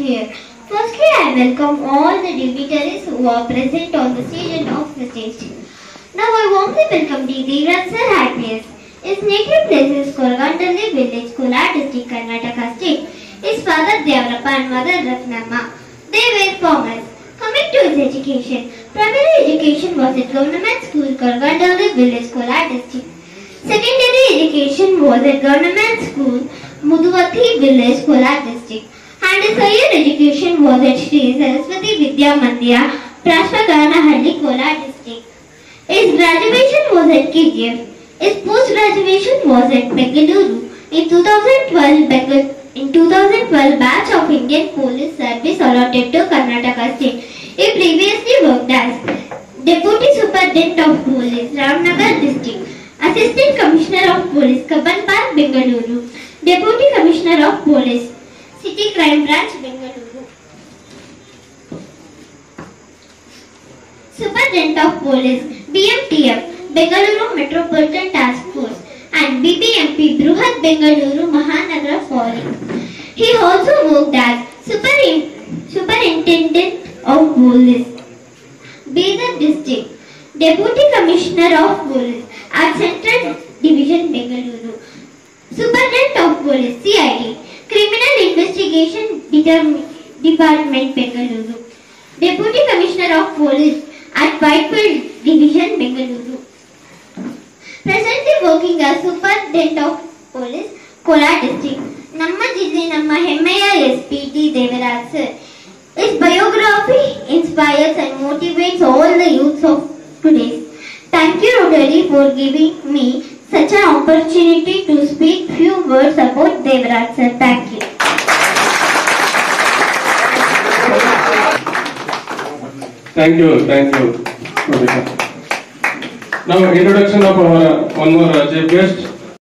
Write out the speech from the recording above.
here. Firstly, I welcome all the dignitaries who are present on the stage and off the stage. Now I warmly welcome the Devraj Sir IPS. His native place is Korgandalli village, Kolar district, Karnataka state. His father Devrappa and mother Ratnamma. They were farmers. Coming to his education, primary education was at government school, Korgandalli village, Kolar district. Secondary education was at government school, Muduvati village, Kolar district. And his higher education was at Sri Saraswati Vidya Mandira, Prashpaganahalli, Kolar district. His graduation was at KGF. His post-graduation was at Bengaluru. In 2012, batch of Indian Police Service allotted to Karnataka state. He previously worked as Deputy Superintendent of Police, Ramnagar district, Assistant Commissioner of Police, Kabbanpark, Bengaluru, Deputy Commissioner of Police, City Crime Branch, Bengaluru, Superintendent of Police, BMTF, Bengaluru Metropolitan Task Force, and BBMP, Bruhat Bengaluru Mahanagara Foreign. He also worked as Superintendent of Police, Bidar District, Deputy Commissioner of Police at Central Division, Bengaluru, Superintendent of Police, CID, Criminal Investigation Department, Bengaluru, Deputy Commissioner of Police at Whitefield Division, Bengaluru. Presently working as Superintendent of Police, Kolar district. Namma Jilli Namma Hemmeya SP T. Devraj Sir. His biography inspires and motivates all the youths of today. Thank you, Rotary, for giving me such an opportunity to speak few words about Devraj Sir. Thank you. Thank you, Monica. Now, introduction of our one more chief guest.